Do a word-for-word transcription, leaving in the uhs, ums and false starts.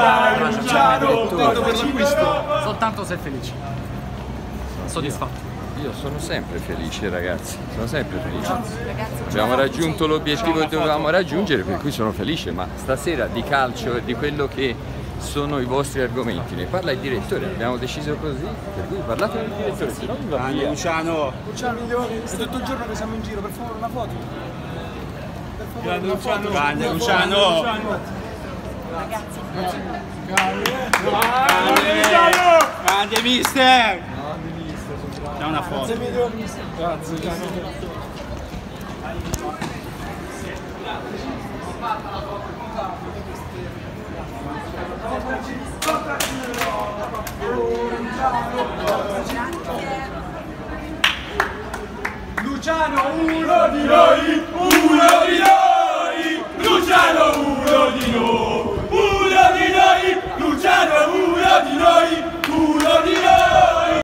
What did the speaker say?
dai, Luciano, contento per l'acquisto. Soltanto sei felice, soddisfatto. Io sono sempre felice, ragazzi, sono sempre felice. Abbiamo raggiunto l'obiettivo che dovevamo raggiungere, per cui sono felice, ma stasera di calcio e di quello che sono i vostri argomenti ne parla il direttore, abbiamo deciso così, per cui parlate con il direttore, se no mi va via. Luciano, Luciano, è tutto il giorno che siamo in giro, per favore una foto. Per favore, grande una Luciano, foto. grande Una Luciano. foto, Luciano. Ragazzi, Grande Luciano, grande mister. C'è una foto. Grazie mille, mister. Grazie, Luciano. Luciano, uno di noi!